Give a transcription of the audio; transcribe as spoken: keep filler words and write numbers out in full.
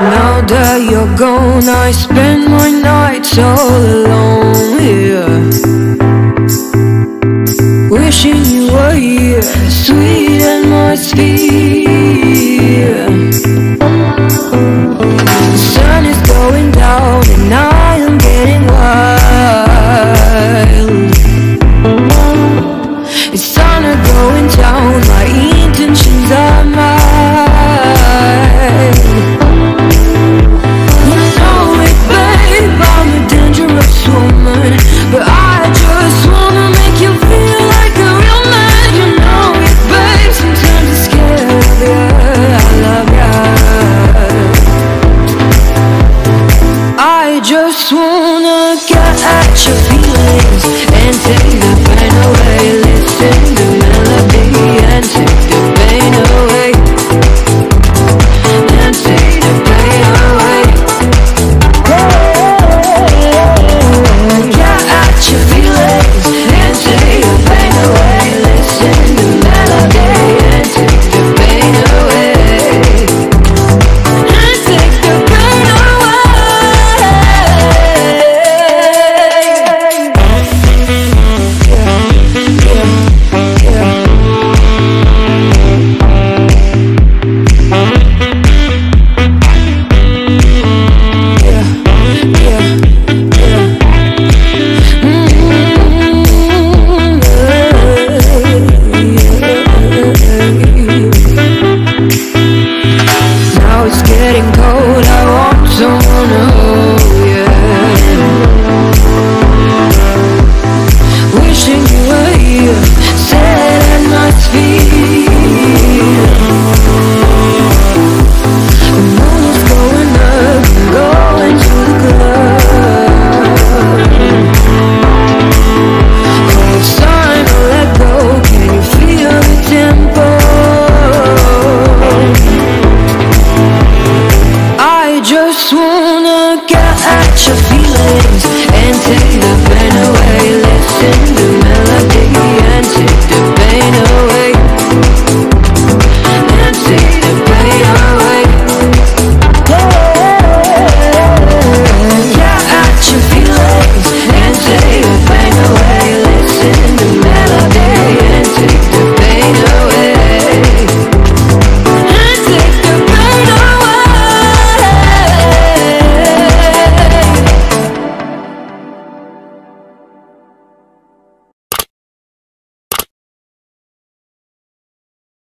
Now that you're gone, I spend my nights all alone here, wishing you were here, sweet and must be. The sun is going down and I am getting wild. It's sun are going down, my intentions are mine. You know it, babe, I'm a dangerous woman, but I just wanna make you feel like a real man. You know it, babe, sometimes I'm scared of you, I love ya. I just wanna get at your feelings and take the pain away.